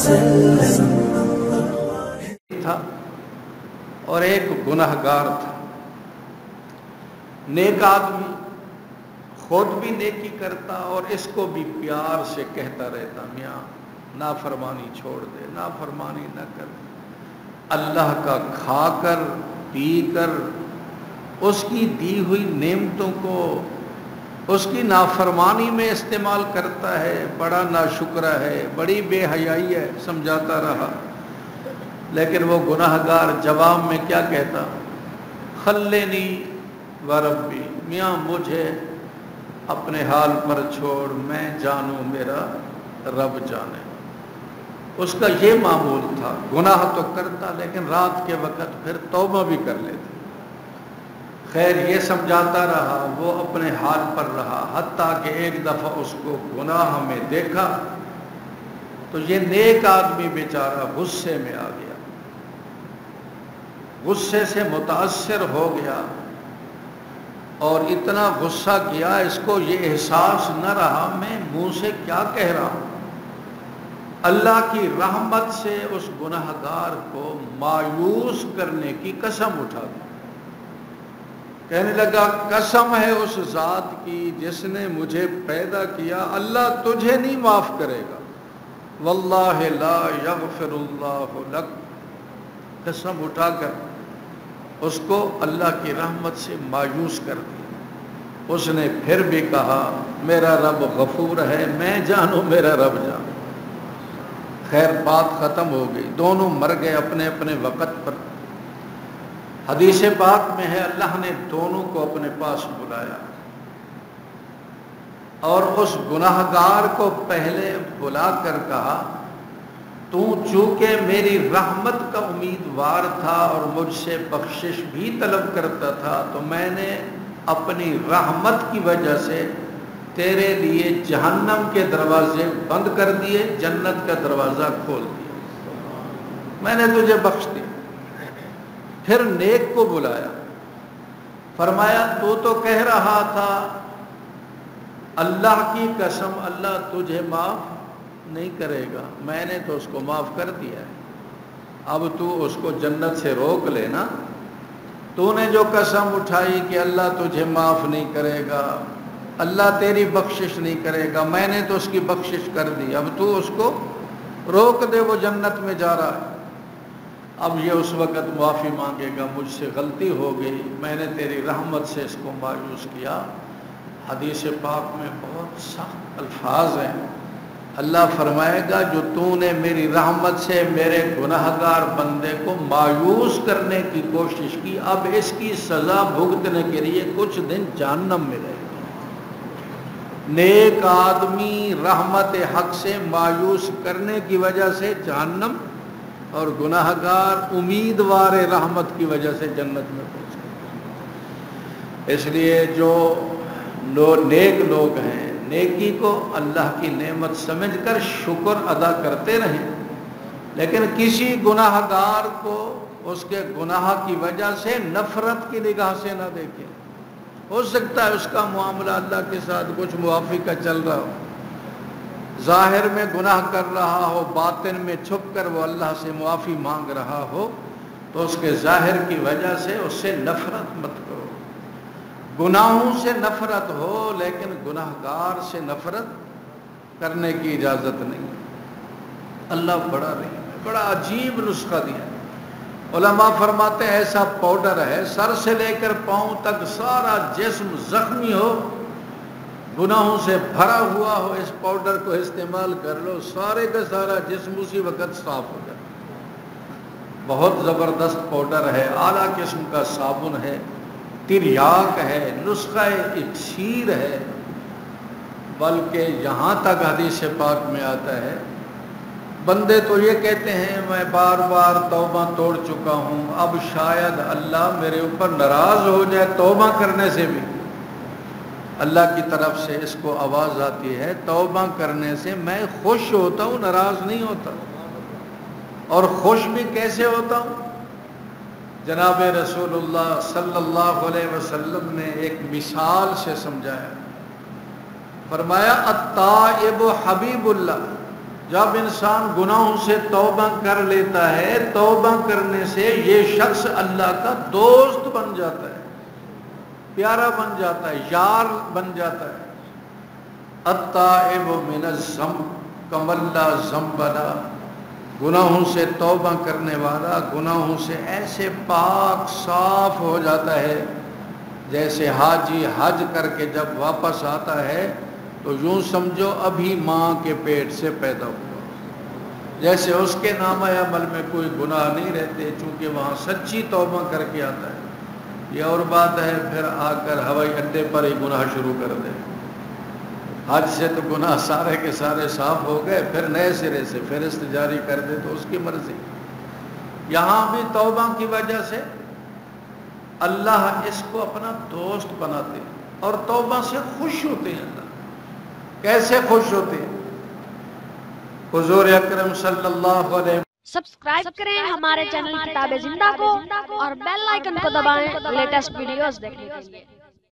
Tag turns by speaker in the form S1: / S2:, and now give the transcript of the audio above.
S1: وسلم
S2: تھا اور ایک گناہگار تھا۔ نیک آدمی خود بھی نیکی کرتا اور اس کو بھی پیار سے کہتا رہتا، میاں نافرمانی چھوڑ دے، نافرمانی نہ کر، اللہ کا کھا کر پی کر اس کی دی ہوئی نعمتوں کو اس کی نافرمانی میں استعمال کرتا ہے، بڑا ناشکرا ہے، بڑی بے حیائی ہے، سمجھاتا رہا۔ لیکن وہ گناہگار جواب میں کیا کہتا؟ خلنی وربی، میاں مجھے اپنے حال پر چھوڑ، میں جانوں میرا رب جانے۔ اس کا یہ معمول تھا، گناہ تو کرتا لیکن رات کے وقت پھر توبہ بھی کر لیتا۔ خیر یہ سمجھاتا رہا، وہ اپنے حال پر رہا، حتیٰ کہ ایک دفعہ اس کو گناہ میں دیکھا تو یہ نیک آدمی بیچارہ غصے میں آ گیا، غصے سے متاثر ہو گیا اور اتنا غصہ کیا اس کو یہ احساس نہ رہا میں منہ سے کیا کہہ رہا ہوں۔ اللہ کی رحمت سے اس گناہگار کو مایوس کرنے کی قسم اٹھا دی، کہنے لگا قسم ہے اس ذات کی جس نے مجھے پیدا کیا، اللہ تجھے نہیں معاف کرے گا، واللہ لا یغفر اللہ لک، قسم اٹھا کر اس کو اللہ کی رحمت سے مایوس کر دیا۔ اس نے پھر بھی کہا میرا رب غفور ہے، میں جانوں میرا رب جانوں۔ خیر بات ختم ہو گئی، دونوں مر گئے اپنے اپنے وقت پر۔ حدیث پاک میں ہے اللہ نے دونوں کو اپنے پاس بلایا اور اس گناہگار کو پہلے بلا کر کہا تو چونکہ میری رحمت کا امیدوار تھا اور مجھ سے بخشش بھی طلب کرتا تھا تو میں نے اپنی رحمت کی وجہ سے تیرے لیے جہنم کے دروازے بند کر دیے، جنت کا دروازہ کھول دیا، میں نے تجھے بخش دیا۔ پھر نیک کو بلایا، فرمایا تو کہہ رہا تھا اللہ کی قسم اللہ تجھے معاف نہیں کرے گا، میں نے تو اس کو معاف کر دیا ہے، اب تو اس کو جنت سے روک لینا۔ تو نے جو قسم اٹھائی کہ اللہ تجھے معاف نہیں کرے گا، اللہ تیری بخشش نہیں کرے گا، میں نے تو اس کی بخشش کر دی، اب تو اس کو روک دے، وہ جنت میں جا رہا ہے۔ اب یہ اس وقت معافی مانگے گا، مجھ سے غلطی ہو گئی، میں نے تیری رحمت سے اس کو مایوس کیا۔ حدیث پاک میں بہت سخت الفاظ ہیں، اللہ فرمائے گا جو تو نے میری رحمت سے میرے گناہگار بندے کو مایوس کرنے کی کوشش کی، اب اس کی سزا بھگتنے کے لیے کچھ دن جہنم میں رہے گا۔ نیک آدمی رحمت حق سے مایوس کرنے کی وجہ سے جہنم، اور گناہگار امیدوار رحمت کی وجہ سے جنت میں پہنچ گئے۔ اس لیے جو نیک لوگ ہیں نیکی کو اللہ کی نعمت سمجھ کر شکر ادا کرتے رہیں، لیکن کسی گناہگار کو اس کے گناہ کی وجہ سے نفرت کی نگاہ سے نہ دیکھیں۔ ہو سکتا ہے اس کا معاملہ اللہ کے ساتھ کچھ موافی کا چل رہا ہو، ظاہر میں گناہ کر رہا ہو، باطن میں چھپ کر وہ اللہ سے معافی مانگ رہا ہو، تو اس کے ظاہر کی وجہ سے اس سے نفرت مت کرو۔ گناہوں سے نفرت ہو لیکن گناہگار سے نفرت کرنے کی اجازت نہیں۔ اللہ بڑا رحیم ہے، بڑا عجیب نسخہ دیا۔ علماء فرماتے ہیں ایسا پاؤڈر ہے سر سے لے کر پاؤں تک سارا جسم زخمی ہو، گناہوں سے بھرا ہوا ہو، اس پاؤڈر کو استعمال کر لو، سارے کا سارا جسم اسی وقت صاف ہو جائے۔ بہت زبردست پاؤڈر ہے، اعلیٰ قسم کا صابن ہے، تریاک ہے، نسخہ اکسیر ہے، بلکہ یہاں تک حدیث پاک میں آتا ہے بندے تو یہ کہتے ہیں میں بار بار توبہ توڑ چکا ہوں، اب شاید اللہ میرے اوپر ناراض ہو جائے، توبہ کرنے سے بھی اللہ کی طرف سے اس کو آواز آتی ہے توبہ کرنے سے میں خوش ہوتا ہوں، ناراض نہیں ہوتا۔ اور خوش بھی کیسے ہوتا ہوں؟ جناب رسول اللہ صلی اللہ علیہ وسلم نے ایک مثال سے سمجھایا، فرمایا التائب حبیب اللہ، جب انسان گناہوں سے توبہ کر لیتا ہے، توبہ کرنے سے یہ شخص اللہ کا دوست بن جاتا ہے، پیارا بن جاتا ہے، یار بن جاتا ہے۔ التائب من الذنب کمن لا ذنب لہ، گناہوں سے توبہ کرنے والا گناہوں سے ایسے پاک صاف ہو جاتا ہے جیسے حاجی حج کر کے جب واپس آتا ہے تو یوں سمجھو ابھی ماں کے پیٹ سے پیدا ہوا، جیسے اس کے نامہ عمل میں کوئی گناہ نہیں رہتے، چونکہ وہاں سچی توبہ کر کے آتا ہے۔ یہ اور بات ہے پھر آ کر ہوائی اڈے پر ہی گناہ شروع کر دے، حج سے تو گناہ سارے کے سارے صاف ہو گئے، پھر نئے سرے سے فہرست جاری کر دے تو اس کی مرضی۔ یہاں بھی توبہ کی وجہ سے اللہ اس کو اپنا دوست بناتے ہیں اور توبہ سے خوش ہوتے ہیں۔ اللہ کیسے خوش ہوتے ہیں؟ حضور اکرم صلی اللہ علیہ وسلم
S1: سبسکرائب کریں ہمارے چینل کتاب زندہ کو اور بیل آئیکن کو دبائیں لیٹسٹ ویڈیوز دیکھنے کے لیے۔